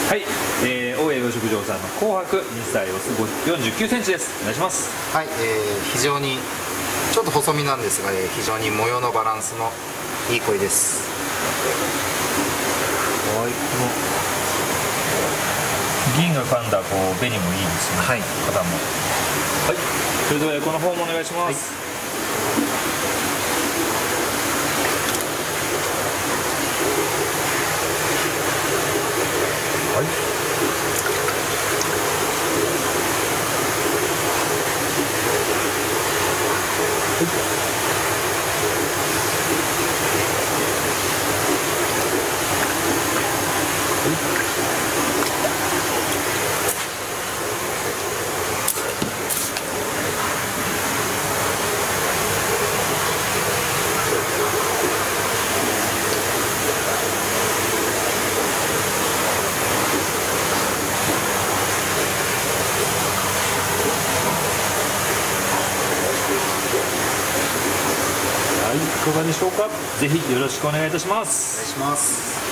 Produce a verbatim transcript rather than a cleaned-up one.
はい、えー、大江養殖場さんの紅白にさいオスよんじゅうきゅうセンチです。お願いします。 はい、えー、非常にちょっと細身なんですが、えー、非常に模様のバランスのいい鯉です。 はい、この銀が噛んだこう紅もいいですね。はい、型も。はい、それではこの方もお願いします。はい、はい、いかがでしょうか。ぜひよろしくお願いいたします。 お願いします。